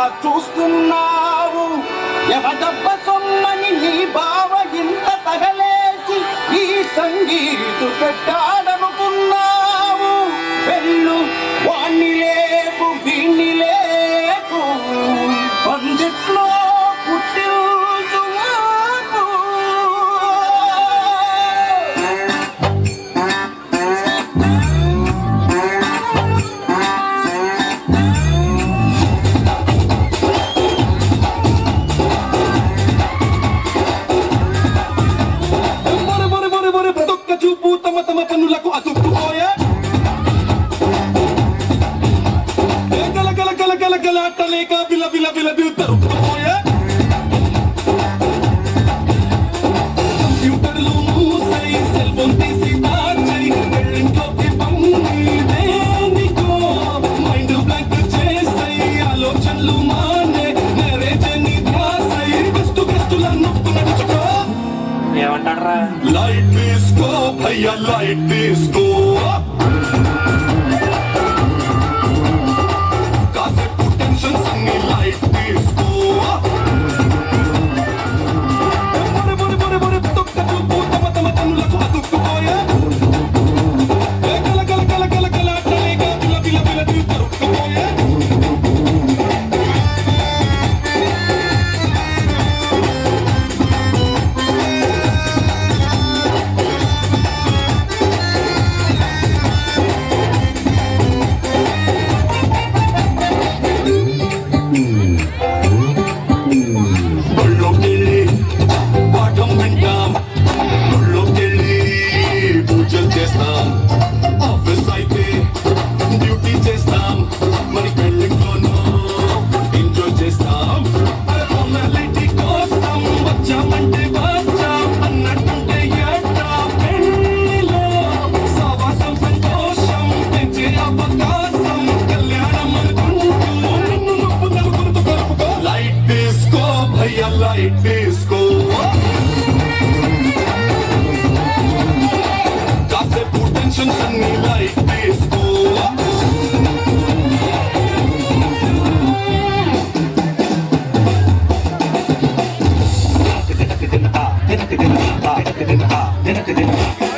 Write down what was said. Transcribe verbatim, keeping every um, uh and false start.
చూస్తున్నావు ఎవడబ్బ సొమ్మని నీ బావ ఇంత తగలేసి ఈ సంగీతు పెట్టాడనుకున్నావు వెళ్ళు వాణ్ణి లేపు వీణ్ణి లేపు పందిట్లో గలాటలేక బిల బిల బిల బిలుతరుకుపోయే కంప్యూటర్లు మూసై సెల్ ఫోన్ తీసి దాచై వెళ్ళింట్లోకి పంపిదేనికో మైండ్ బ్లాంక్ చేసై ఆలోచనలు మానే మ్యారేజ్ ని ధ్యాసై బెస్ట్ బెస్టుల నొప్పు నడుచుకో ఏమంటారా లైట్ తీసుకో భయ్యా లైట్ తీసుకో Light disco కాసేపు టెన్షన్స్ అన్ని లైట్ disco తినక తినక తినక తినక తినక తినక తినక